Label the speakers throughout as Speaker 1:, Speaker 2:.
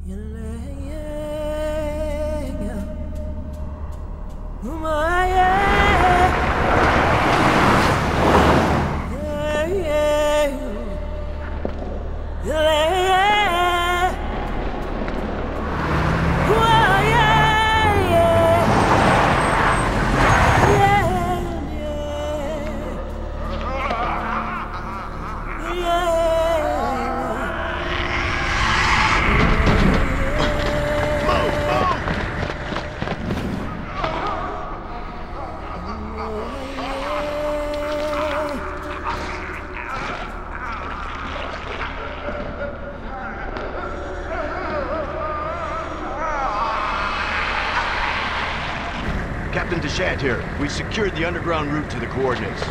Speaker 1: Captain Deshant here. We secured the underground route to the coordinates.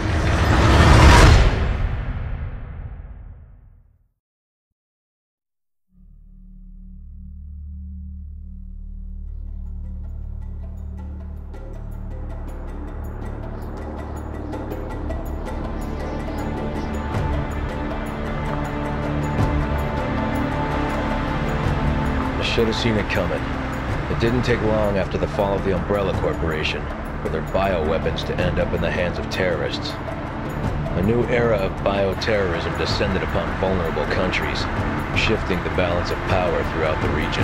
Speaker 2: I should have seen it coming. It didn't take long after the fall of the Umbrella Corporation for their bioweapons to end up in the hands of terrorists. A new era of bioterrorism descended upon vulnerable countries, shifting the balance of power throughout the region.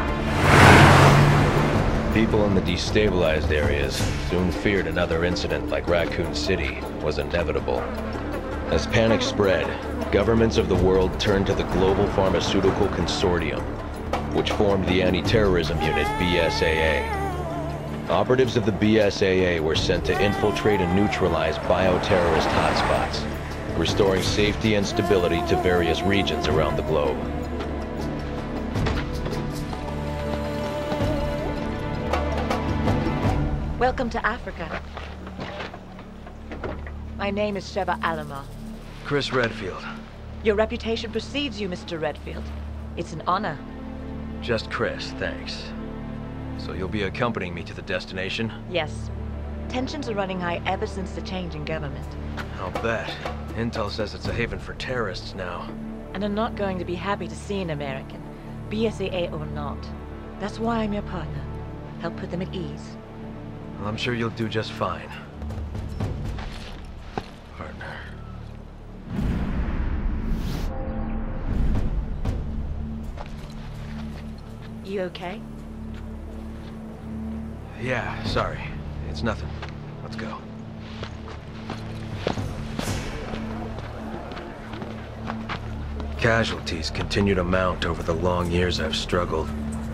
Speaker 2: People in the destabilized areas soon feared another incident like Raccoon City was inevitable. As panic spread, governments of the world turned to the Global Pharmaceutical Consortium, which formed the anti-terrorism unit BSAA. Operatives of the BSAA were sent to infiltrate and neutralize bioterrorist hotspots, restoring safety and stability to various regions around the globe.
Speaker 3: Welcome to Africa. My name is Sheva Alomar.
Speaker 2: Chris Redfield.
Speaker 3: Your reputation precedes you, Mr. Redfield. It's an honor.
Speaker 2: Just Chris, thanks. So you'll be accompanying me to the destination?
Speaker 3: Yes. Tensions are running high ever since the change in government.
Speaker 2: I'll bet. Intel says it's a haven for terrorists now.
Speaker 3: And I'm not going to be happy to see an American, BSAA or not. That's why I'm your partner. Help put them at ease.
Speaker 2: Well, I'm sure you'll do just fine. Partner.
Speaker 3: You okay?
Speaker 2: Yeah, sorry. It's nothing. Let's go. Casualties continue to mount over the long years I've struggled.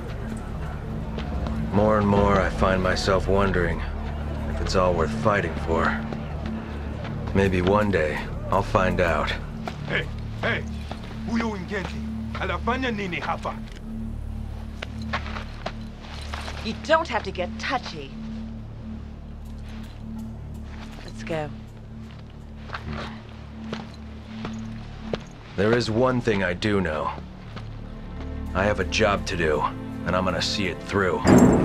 Speaker 2: More and more, I find myself wondering if it's all worth fighting for. Maybe one day, I'll find out.
Speaker 4: Hey, hey! Huyo Wingenzi, anafanya nini hapa?
Speaker 3: You don't have to get touchy. Let's go.
Speaker 2: There is one thing I do know. I have a job to do, and I'm gonna see it through.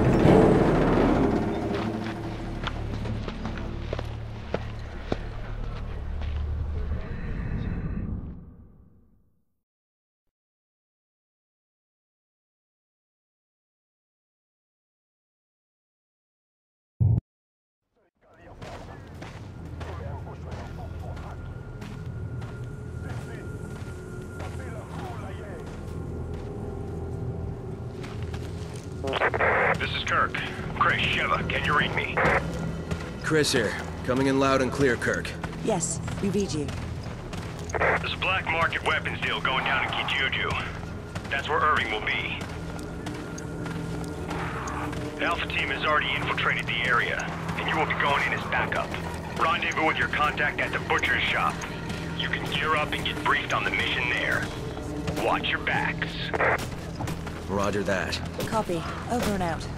Speaker 5: This is Kirk. Chris, Sheva, can you read me?
Speaker 2: Chris here. Coming in loud and clear, Kirk.
Speaker 6: Yes, we read you.
Speaker 5: There's a black market weapons deal going down in Kijuju. That's where Irving will be. The Alpha team has already infiltrated the area, and you will be going in as backup. Rendezvous with your contact at the butcher's shop. You can gear up and get briefed on the mission there. Watch your backs.
Speaker 2: Roger that.
Speaker 6: Copy. Over and out.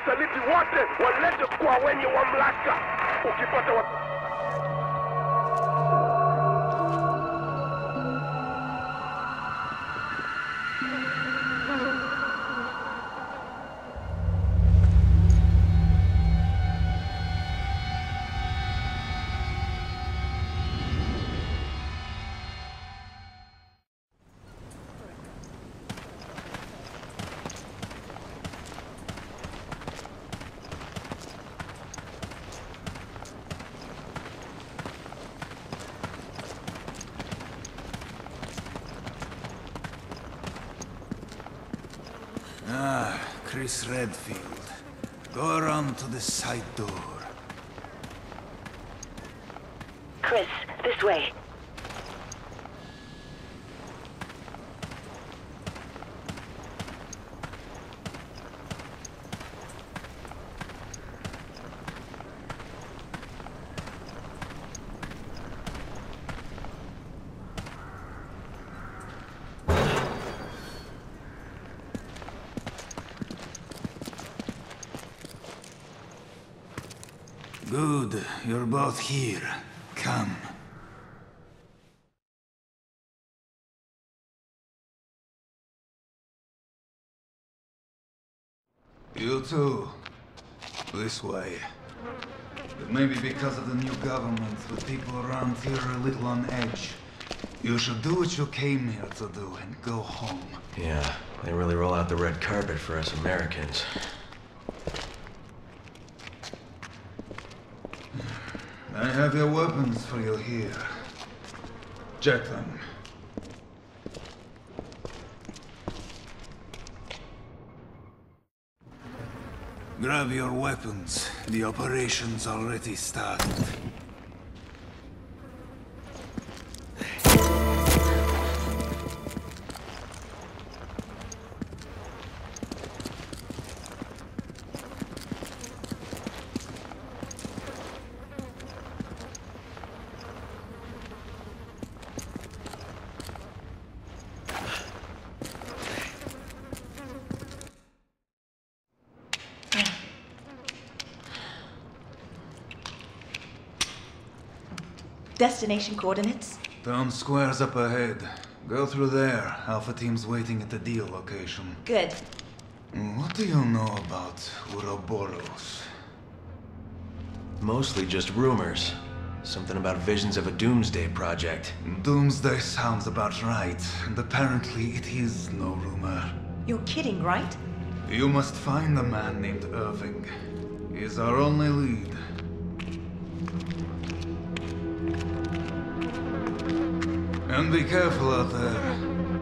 Speaker 7: wasaliti wote walete kwa wenye mamlaka. Ukipata
Speaker 8: Chris Redfield. Go around to the side door.
Speaker 3: Chris, this way.
Speaker 8: Good, you're both here. Come. You too. This way. It may be because of the new government, but people around here are a little on edge. You should do what you came here to do and go home.
Speaker 2: Yeah, they really roll out the red carpet for us Americans.
Speaker 8: I have your weapons for you here. Check them. Grab your weapons. The operation's already started.
Speaker 3: Destination coordinates?
Speaker 8: Town square's up ahead. Go through there. Alpha team's waiting at the deal location.
Speaker 3: Good.
Speaker 8: What do you know about Ouroboros?
Speaker 2: Mostly just rumors. Something about visions of a doomsday project.
Speaker 8: Doomsday sounds about right, and apparently it is no rumor.
Speaker 3: You're kidding, right?
Speaker 8: You must find a man named Irving. He is our only lead. And be careful out there.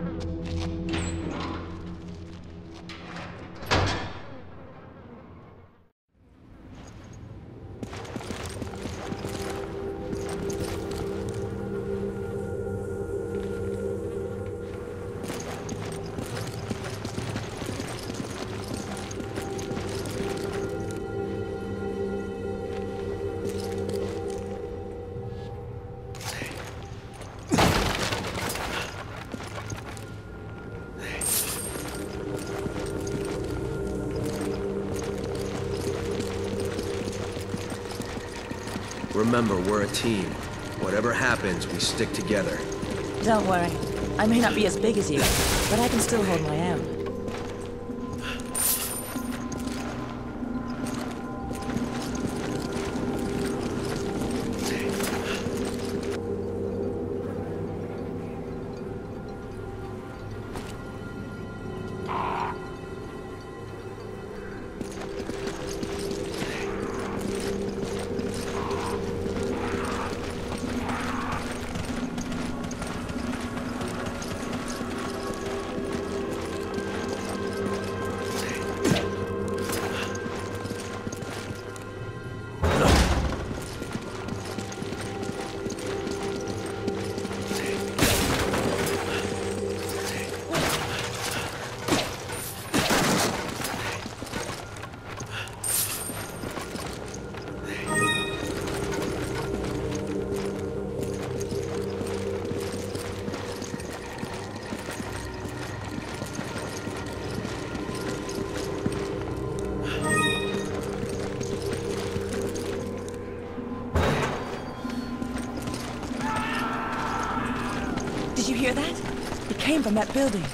Speaker 2: Remember, we're a team. Whatever happens, we stick together.
Speaker 6: Don't worry. I may not be as big as you, but I can still hold my own. It came from that building.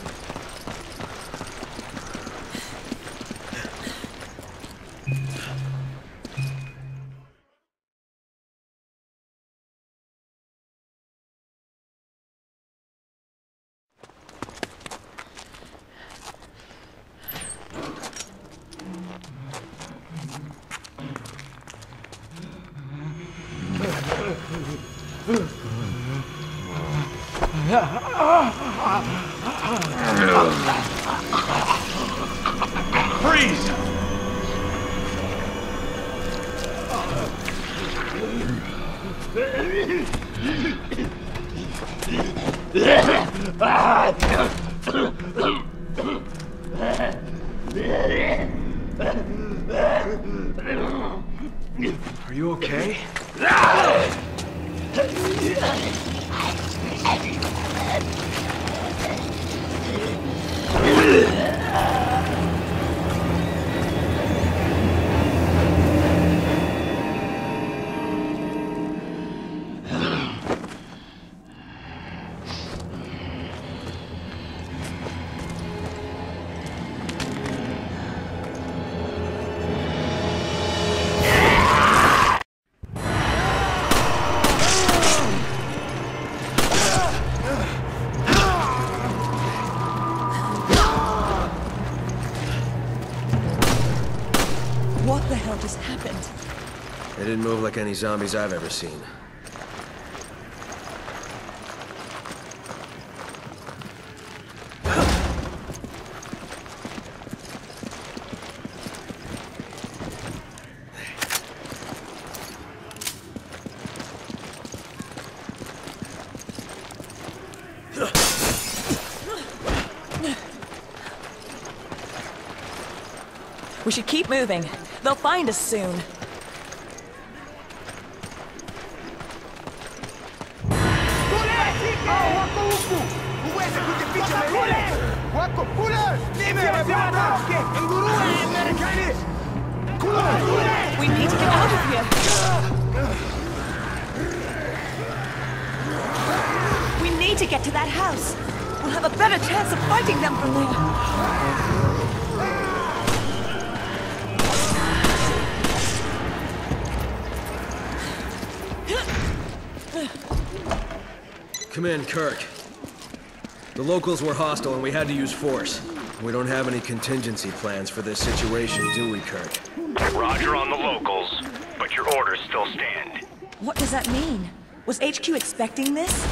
Speaker 1: Freeze!
Speaker 9: Are you okay?
Speaker 6: What the hell just happened?
Speaker 9: They didn't move like any zombies I've ever seen.
Speaker 6: We should keep moving. They'll find us soon. We need to get out of here. We need to get to that house. We'll have a better chance of fighting them from there.
Speaker 9: Come in, Kirk. The locals were hostile and we had to use force. We don't have any contingency plans for this situation, do we, Kirk?
Speaker 5: Roger on the locals, but your orders still stand.
Speaker 6: What does that mean? Was HQ expecting this?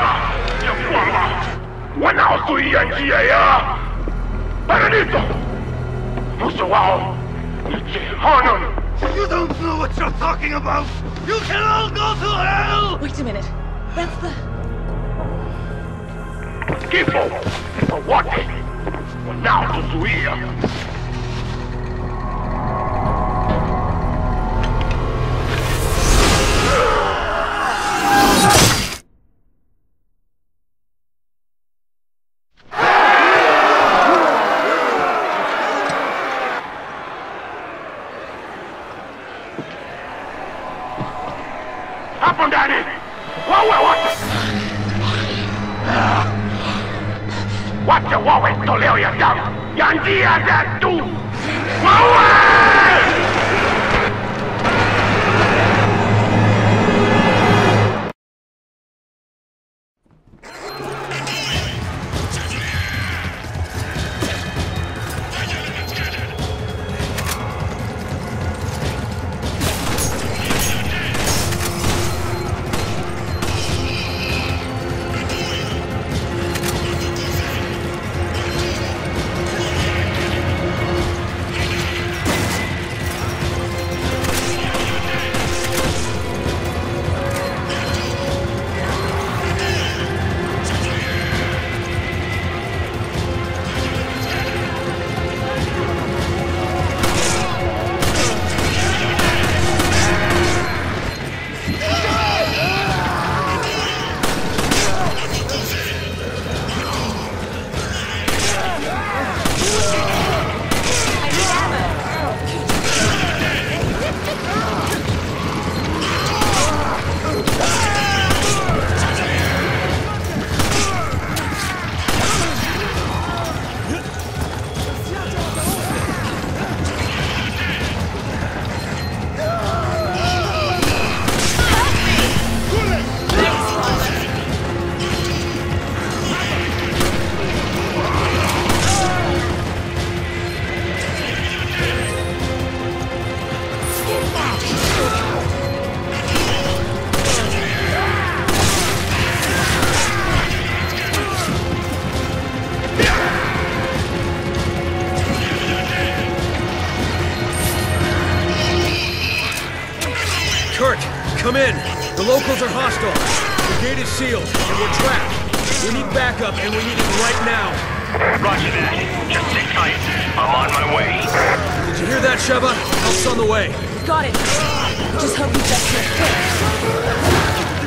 Speaker 7: wanaozuia njia ya paradiso. Mwisho wao ni jehanamu.
Speaker 8: You don't know what you're talking about! You can all go to hell!
Speaker 3: Wait a minute. That's the...
Speaker 7: Kifo kwa wote wanaotuzuia. Hapo ndani wawe wote, wacha wawe toleo ya damu ya njia zetu. Wawe!
Speaker 9: Kirk, come in. The locals are hostile. The gate is sealed, and we're trapped. We need backup, and we need it right now.
Speaker 5: Roger that. Just sit tight. I'm on my way.
Speaker 9: Did you hear that, Sheva? Help's on the way.
Speaker 6: Got it. Just hope he gets here quick.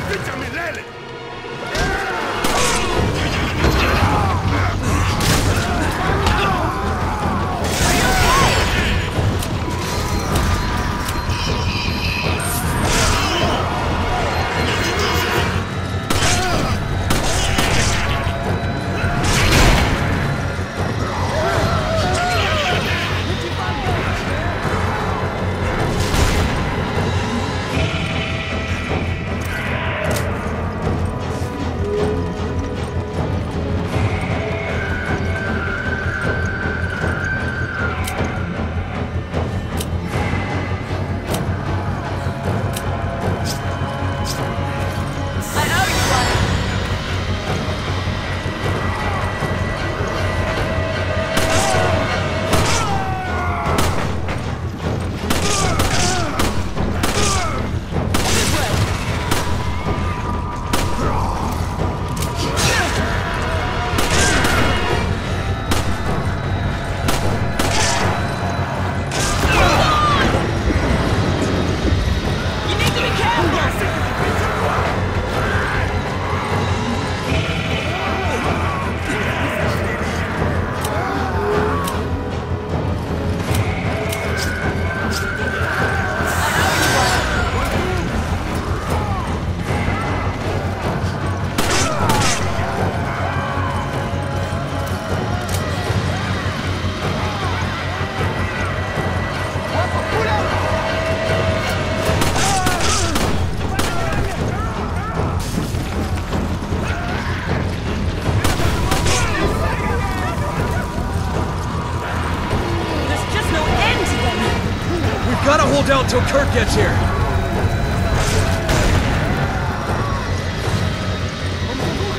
Speaker 9: Gotta hold out till Kirk gets here.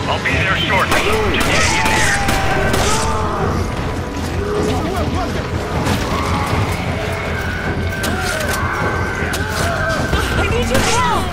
Speaker 5: I'll be there shortly. Just hang in there.
Speaker 6: I need your help!